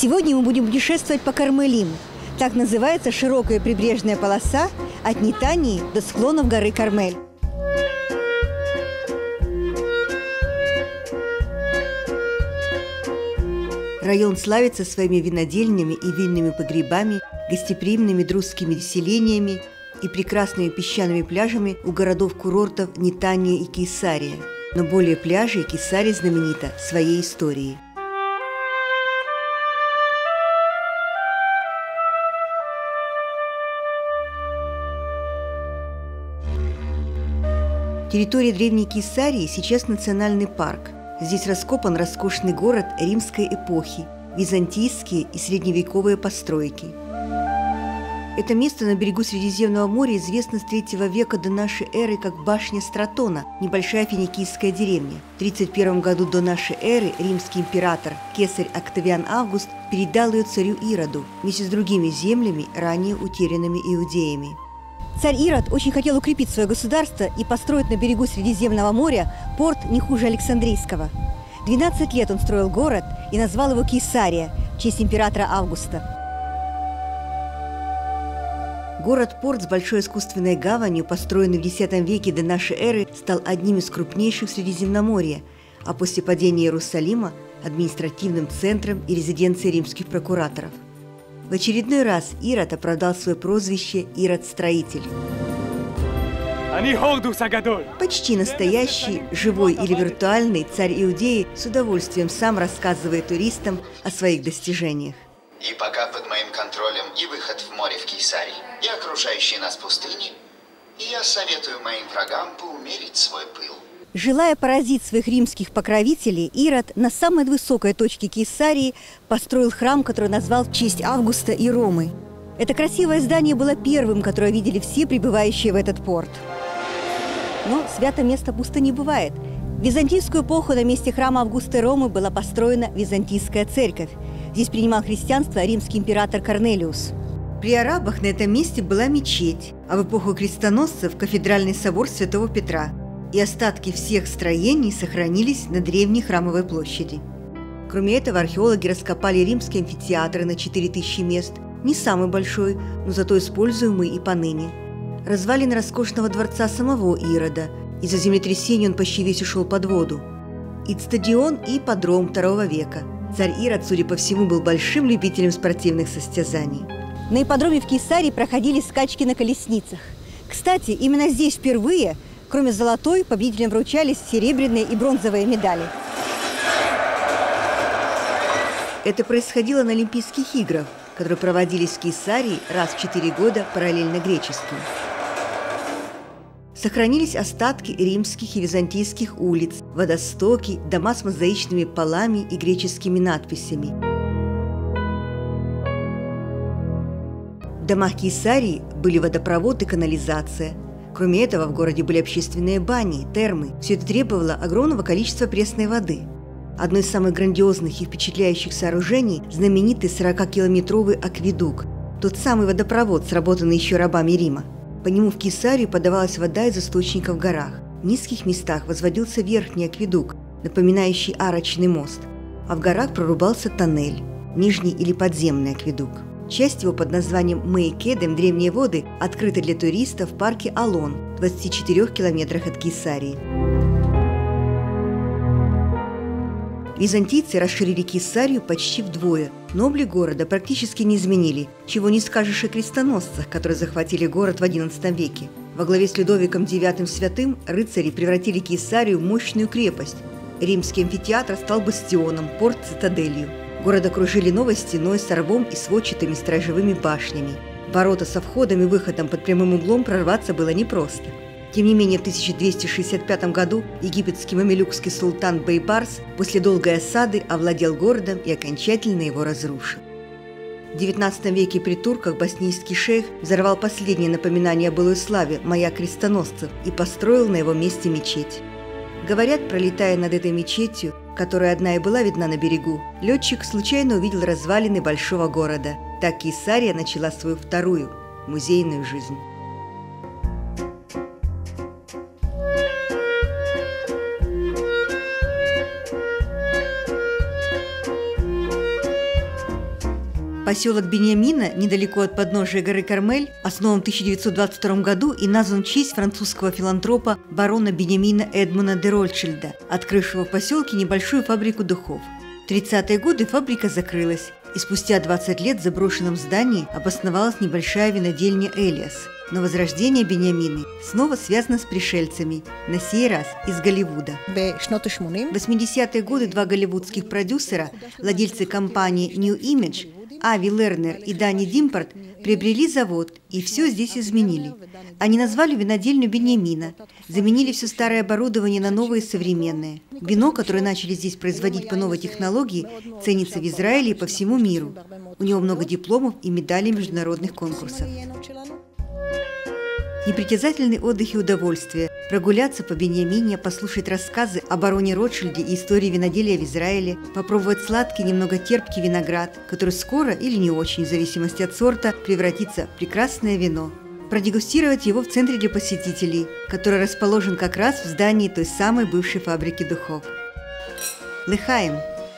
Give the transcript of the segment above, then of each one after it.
Сегодня мы будем путешествовать по Кармелим. Так называется широкая прибрежная полоса от Нетании до склонов горы Кармель. Район славится своими винодельнями и винными погребами, гостеприимными друзскими селениями и прекрасными песчаными пляжами у городов-курортов Нетания и Кейсария. Но более пляжей Кейсария знаменита своей историей. Территория древней Кейсарии сейчас национальный парк. Здесь раскопан роскошный город римской эпохи, византийские и средневековые постройки. Это место на берегу Средиземного моря известно с III века до нашей эры как башня Стратона, небольшая финикийская деревня. В 31 году до нашей эры римский император кесарь Октавиан Август передал ее царю Ироду вместе с другими землями, ранее утерянными иудеями. Царь Ирод очень хотел укрепить свое государство и построить на берегу Средиземного моря порт не хуже Александрийского. 12 лет он строил город и назвал его Кейсария в честь императора Августа. Город-порт с большой искусственной гаванью, построенный в X веке до нашей эры, стал одним из крупнейших в Средиземноморье, а после падения Иерусалима – административным центром и резиденцией римских прокураторов. В очередной раз Ирод оправдал свое прозвище «Ирод-строитель». Почти настоящий, живой или виртуальный царь Иудеи с удовольствием сам рассказывает туристам о своих достижениях. И пока под моим контролем и выход в море в Кейсарии, и окружающие нас пустыни, я советую моим врагам поумерить свой пыл. Желая поразить своих римских покровителей, Ирод на самой высокой точке Кейсарии построил храм, который назвал в честь Августа и Ромы. Это красивое здание было первым, которое видели все прибывающие в этот порт. Но святое место пусто не бывает. В византийскую эпоху на месте храма Августа и Ромы была построена византийская церковь. Здесь принимал христианство римский император Корнелиус. При арабах на этом месте была мечеть, а в эпоху крестоносцев – кафедральный собор Святого Петра. И остатки всех строений сохранились на древней храмовой площади. Кроме этого, археологи раскопали римские амфитеатры на 4000 мест, не самый большой, но зато используемый и поныне. Развалины роскошного дворца самого Ирода, из-за землетрясения он почти весь ушел под воду. Ицтодион и ипподром II века. Царь Ирод, судя по всему, был большим любителем спортивных состязаний. На ипподроме в Кейсарии проходили скачки на колесницах. Кстати, именно здесь впервые, кроме золотой, победителям вручались серебряные и бронзовые медали. Это происходило на Олимпийских играх, которые проводились в Кейсарии раз в 4 года параллельно греческим. Сохранились остатки римских и византийских улиц, водостоки, дома с мозаичными полами и греческими надписями. В домах Кейсарии были водопровод и канализация. Кроме этого, в городе были общественные бани, термы. Все это требовало огромного количества пресной воды. Одно из самых грандиозных и впечатляющих сооружений – знаменитый 40-километровый акведук, тот самый водопровод, сработанный еще рабами Рима. По нему в Кейсарию подавалась вода из источника в горах. В низких местах возводился верхний акведук, напоминающий арочный мост, а в горах прорубался тоннель – нижний или подземный акведук. Часть его под названием Мейкедем «Древние воды» открыта для туристов в парке Алон в 24 километрах от Кейсарии. Византийцы расширили Кейсарию почти вдвое, но облик города практически не изменили, чего не скажешь о крестоносцах, которые захватили город в XI веке. Во главе с Людовиком IX Святым рыцари превратили Кейсарию в мощную крепость. Римский амфитеатр стал бастионом, порт – цитаделью. Город окружили новой стеной с рвом и сводчатыми сторожевыми башнями. Ворота со входом и выходом под прямым углом прорваться было непросто. Тем не менее, в 1265 году египетский мамилюкский султан Бейбарс после долгой осады овладел городом и окончательно его разрушил. В XIX веке при турках боснийский шейх взорвал последнее напоминание о былой славе – маяк крестоносцев и построил на его месте мечеть. Говорят, пролетая над этой мечетью, которая одна и была видна на берегу, летчик случайно увидел развалины большого города. Так Кейсария начала свою вторую музейную жизнь. Поселок Беньямина, недалеко от подножия горы Кармель, основан в 1922 году и назван в честь французского филантропа барона Беньямина Эдмона де Ротшильда, открывшего в поселке небольшую фабрику духов. В 30-е годы фабрика закрылась, и спустя 20 лет в заброшенном здании обосновалась небольшая винодельня «Элиас». Но возрождение Беньямины снова связано с пришельцами, на сей раз из Голливуда. В 80-е годы два голливудских продюсера, владельцы компании New Image, Ави Лернер и Дани Димпорт, приобрели завод и все здесь изменили. Они назвали винодельню Беньямина, заменили все старое оборудование на новое и современное. Вино, которое начали здесь производить по новой технологии, ценится в Израиле и по всему миру. У него много дипломов и медалей международных конкурсов. Непритязательный отдых и удовольствие, прогуляться по Беньямине, послушать рассказы о бароне Ротшильде и истории виноделия в Израиле, попробовать сладкий, немного терпкий виноград, который скоро или не очень, в зависимости от сорта, превратится в прекрасное вино. Продегустировать его в центре для посетителей, который расположен как раз в здании той самой бывшей фабрики духов. Лехаим.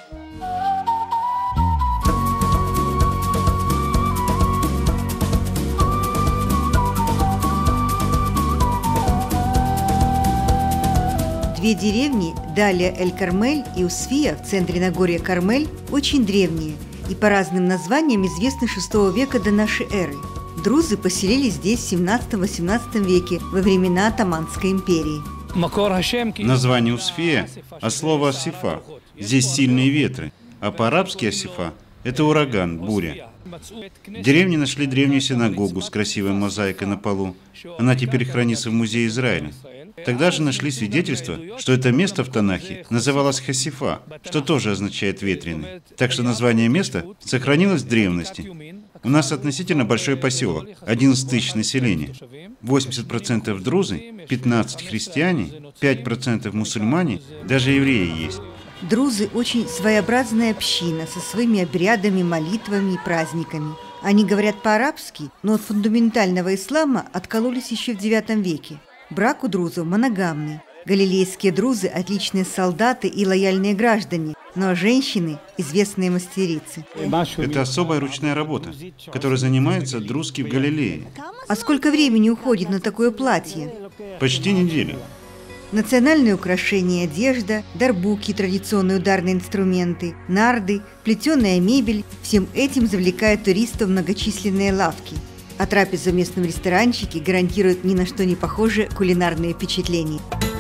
Две деревни, Далия Эль-Кармель и Усфия в центре Нагорья Кармель, очень древние и по разным названиям известны VI века до нашей эры. Друзы поселились здесь в 17-18 веке во времена Отоманской империи. Название Усфия от слова «асифа». Здесь сильные ветры, а по-арабски «асифа» – это ураган, буря. В деревне нашли древнюю синагогу с красивой мозаикой на полу. Она теперь хранится в Музее Израиля. Тогда же нашли свидетельство, что это место в Танахе называлось Хасифа, что тоже означает «ветреный». Так что название места сохранилось в древности. У нас относительно большой поселок, 11 тысяч населения. 80% друзы, 15% христиане, 5% мусульмане, даже евреи есть. Друзы – очень своеобразная община со своими обрядами, молитвами и праздниками. Они говорят по-арабски, но от фундаментального ислама откололись еще в IX веке. Брак у друзов моногамный. Галилейские друзы – отличные солдаты и лояльные граждане, но женщины – известные мастерицы. Это особая ручная работа, которой занимается друзки в Галилее. А сколько времени уходит на такое платье? Почти неделю. Национальные украшения, одежда, дарбуки, традиционные ударные инструменты, нарды, плетеная мебель – всем этим завлекают туристов многочисленные лавки. А трапеза в местном ресторанчике гарантирует ни на что не похожие кулинарные впечатления.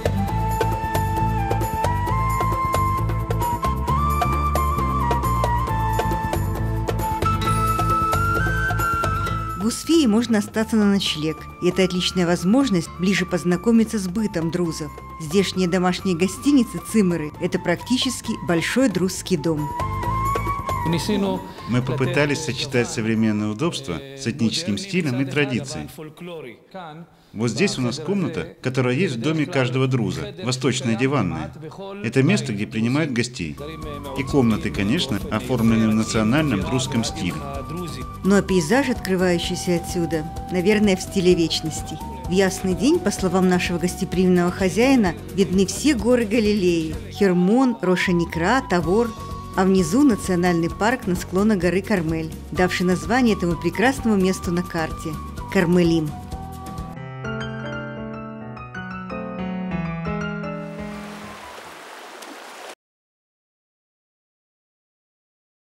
В Усфии можно остаться на ночлег, и это отличная возможность ближе познакомиться с бытом друзов. Здешние домашние гостиницы «Циммеры» – это практически большой друзский дом. Мы попытались сочетать современное удобство с этническим стилем и традицией. Вот здесь у нас комната, которая есть в доме каждого друза, восточная диванная. Это место, где принимают гостей. И комнаты, конечно, оформлены в национальном друзском стиле. Ну а пейзаж, открывающийся отсюда, наверное, в стиле вечности. В ясный день, по словам нашего гостеприимного хозяина, видны все горы Галилеи – Хермон, Рош-ха-Никра, Тавор. А внизу национальный парк на склонах горы Кармель, давший название этому прекрасному месту на карте – Кармелим.